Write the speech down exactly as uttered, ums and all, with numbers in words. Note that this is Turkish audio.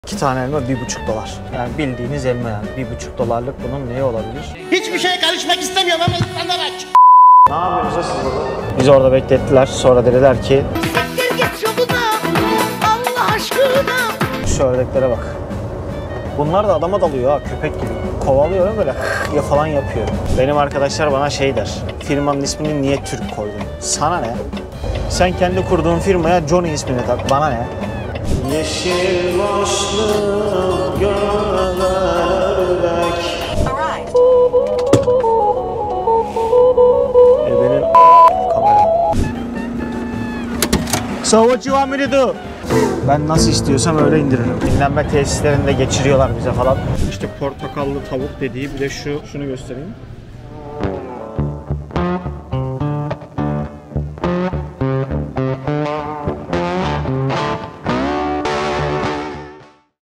İki tane elma bir buçuk dolar. Yani bildiğiniz elma yani. Bir buçuk dolarlık bunun neyi olabilir? Hiçbir şeye karışmak istemiyorum ama insanlar aç. Ne yapıyorsunuz siz burada? Bizi orada beklettiler. Sonra dediler ki... Siktir git yoluna, Allah aşkına. Şu ördeklere bak. Bunlar da adama dalıyor ha, köpek gibi. Kovalıyorum böyle ya falan yapıyor. Benim arkadaşlar bana şey der. Firmanın ismini niye Türk koydun? Sana ne? Sen kendi kurduğun firmaya Johnny ismini tak. Bana ne? Yeşil başlı göller ördek. E benim kamera. So what you want me to do? Ben nasıl istiyorsam öyle indiririm. Dinlenme tesislerinde geçiriyorlar bize falan. İşte portakallı tavuk dediği, bir de şu, şunu göstereyim.